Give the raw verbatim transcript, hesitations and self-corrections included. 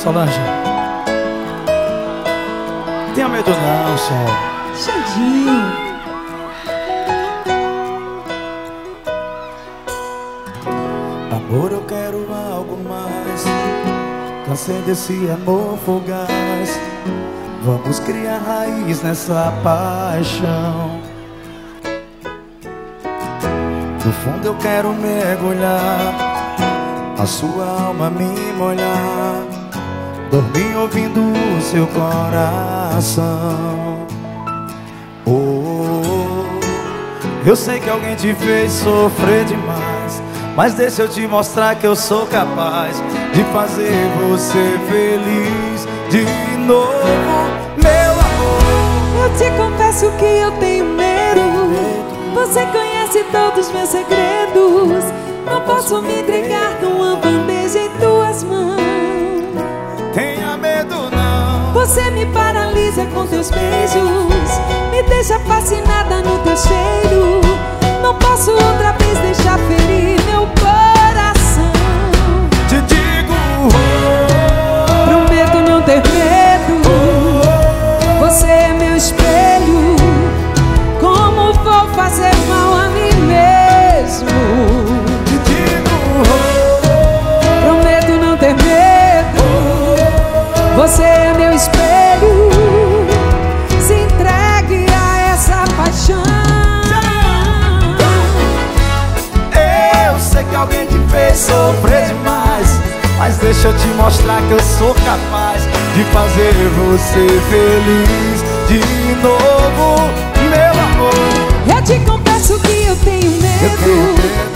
Solange, tenha medo não, Sol. Xandinho. Amor, eu quero algo mais. Cansei desse amor fugaz. Vamos criar raiz nessa paixão. No fundo eu quero mergulhar, a sua alma me molhar, dormir ouvindo o seu coração. Oh, eu sei que alguém te fez sofrer demais, mas deixa eu te mostrar que eu sou capaz de fazer você feliz de novo, meu amor. Eu te confesso que eu tenho medo. Você conhece todos os meus segredos. Não posso me entregar com uma bandeja em tuas mãos. Tenha medo não. Você me paralisa com teus beijos, me deixa fascinada no teu cheiro. Não posso outra vez deixar ferir meu coração. Te digo, oh, prometo não ter medo. oh, Você é meu espelho. Como vou fazer mal a mim mesmo? te digo, oh, Prometo não ter medo. Você é meu espelho. Se entregue a essa paixão. eu sei que alguém te fez sofrer demais, mas deixa eu te mostrar que eu sou capaz de fazer você feliz de novo, meu amor. Eu te confesso que eu tenho Eu tenho medo. medo.